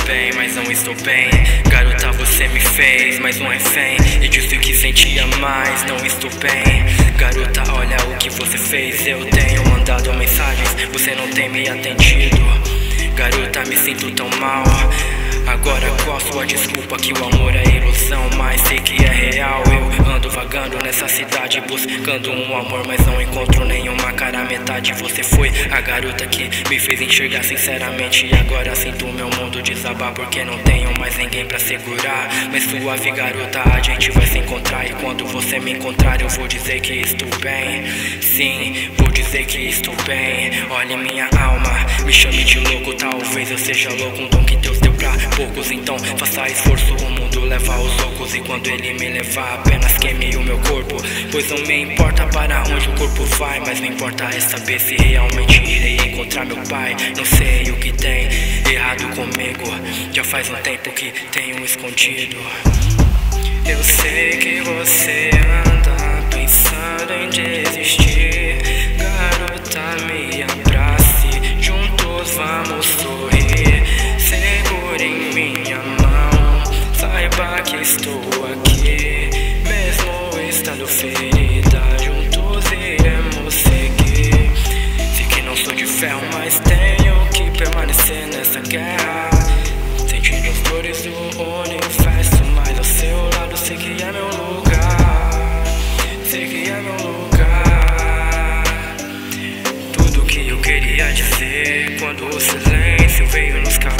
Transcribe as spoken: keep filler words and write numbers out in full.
bem, mas não estou bem. Garota, você me fez mais um refém e disse que sentia mais, não estou bem. Garota, olha o que você fez. Eu tenho mandado mensagens, você não tem me atendido. Garota, me sinto tão mal. Agora qual sua desculpa que o amor é ilusão, mas sei que é real. Eu ando vagando nessa cidade buscando um amor, mas não encontro nenhuma cara metade. Você foi a garota que me fez enxergar sinceramente, e agora sinto meu mundo desabar porque não tenho mais ninguém pra segurar. Mas suave garota, a gente vai se encontrar, e quando você me encontrar eu vou dizer que estou bem. Sim, vou dizer que estou bem. Olhe minha alma, me chame de louco, talvez eu seja louco, um dom que Deus deu pra poucos. Então faça esforço, o mundo leva aos loucos, e quando ele me levar apenas queime o meu corpo. Pois não me importa para onde o corpo vai, mas me importa é saber se realmente irei encontrar meu pai. Não sei o que tem errado comigo, já faz um tempo que tenho escondido. Eu sei que você anda pensando em desistir. Garota, me abrace, juntos vamos sorrir. Segure em minha mão, saiba que estou aqui. Mesmo estando ferida, juntos iremos seguir. Sei que não sou de ferro, mas tenho que permanecer nessa guerra, sentindo as dores do universo, mas ao seu lado sei que é meu lugar. Sei que é meu lugar. Tudo que eu queria dizer quando o silêncio veio nos caminhos.